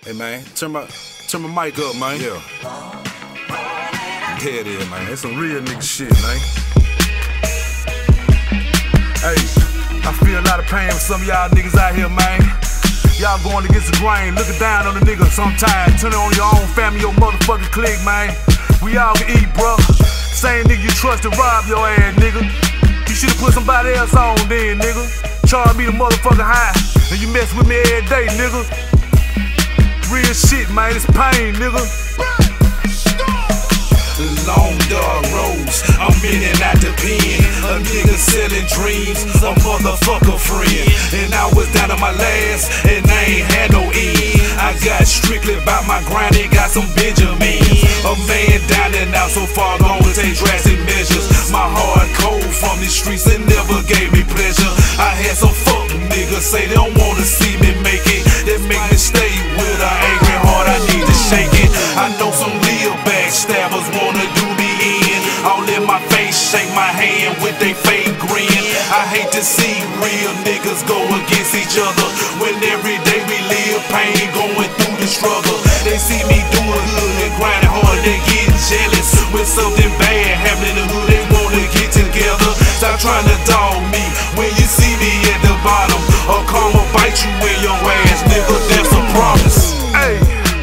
Hey man, turn my mic up, man. Yeah. There it is, man. That's some real nigga shit, man. Hey, I feel a lot of pain for some of y'all niggas out here, man. Y'all going against the grain, looking down on the nigga sometimes. Turn it on your own family, your motherfucking clique, man. We all can eat, bruh. Same nigga you trust to rob your ass, nigga. You should've put somebody else on then, nigga. Charge me the motherfucking high, and you mess with me every day, nigga. Real shit, man, it's pain, nigga. Long dark roads, I'm in and out the pen. A nigga selling dreams, a motherfucker friend. And I was down on my last, and I ain't had no end. I got strictly about my grind, and got some Benjamins. A man down and out so far, gonna take drastic measures. My heart cold from the streets, and never gave me pleasure. I had some fuck niggas say they don't wanna see me make it. That make me stay with an angry heart, I need to shake it. I know some real backstabbers wanna do me in. All in my face, shake my hand with they fake grin. I hate to see real niggas go against each other, when every day we live pain, going through the struggle. They see me doing good and grinding hard, they get jealous. When something bad happening in the hood, they wanna get together. Stop trying to dog me when you see me at the bottom, or karma bite you in your ass, nigga, that's a promise. Hey,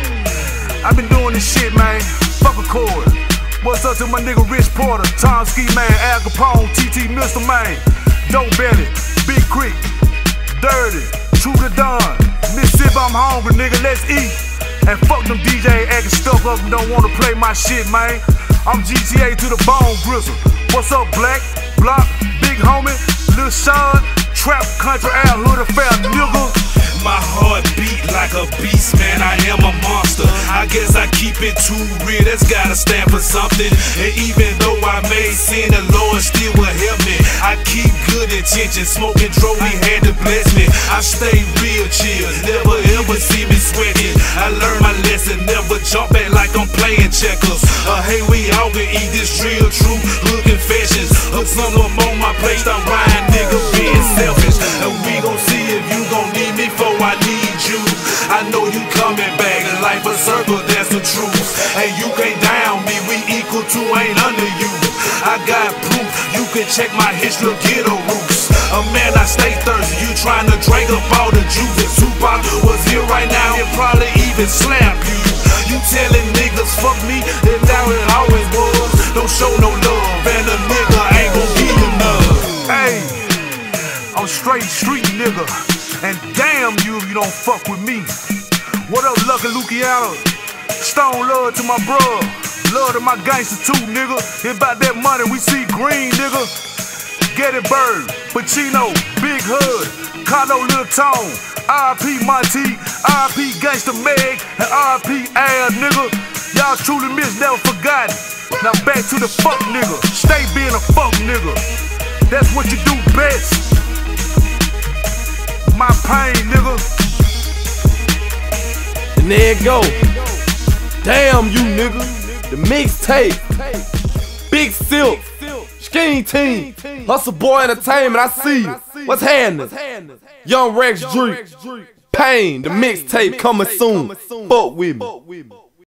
I been doing this shit, man. Fuck a chord. What's up to my nigga Rich Porter, Tom Ski Man, Al Capone, TT Mr. Man, Dope Belly, Big Creek, Dirty, True to Dawn, Bigg Sipp, I'm hungry, nigga, let's eat. And fuck them DJ acting stuck up and don't wanna play my shit, man. I'm GTA to the bone gristle. What's up, Black, Block, Big Homie, Lil Sean, Trap Country, Al Hood Affair, nigga. My heart beat like a beast, man, I am a monster. I guess I keep it too real, that's gotta stand for something. And even though I may sin, the Lord still will help me. I keep good intentions, smoking dope, he had to bless me. I stay real chill, never ever see me sweating. I learned my lesson, never jump back like I'm playing checkers. Hey, we all can eat this real true hood confessions. Hook some of them on my plate, stop riding, nigga, being selfish. And we gon' see if you gon' need me for I need you. I know you coming back, life a circle, that's the truth. And you can't down me, we equal to, ain't under you. I got proof, you can check my history, get a roots. Man, I stay thirsty, you trying to drink up all the juice. If Tupac was here right now, he'd probably even slap you. You telling niggas fuck me, that's how it always was. Don't show no love, and a nigga ain't gon' give you none. Hey, I'm straight street nigga, and damn you if you don't fuck with me. What up, Lucky Luciano? Stone love to my bro, love to my gangsters too, nigga. It's about that money, we see green, nigga. Gettysburg, Pacino, Big Hood, Carlo Lil Tone, R.I.P. Monty, R.I.P. Gangsta Meg, and R.I.P. Al, nigga. Y'all truly miss, never forgotten. Now back to the fuck nigga, stay being a fuck nigga. That's what you do best. My pain, nigga. And there it go. Damn you, nigga. The mixtape. Bigg Sipp. Skinny Team. Hustle Boy Entertainment, I see you. What's happening? Young Rex Drake. Pain, the mixtape coming soon. Fuck with me.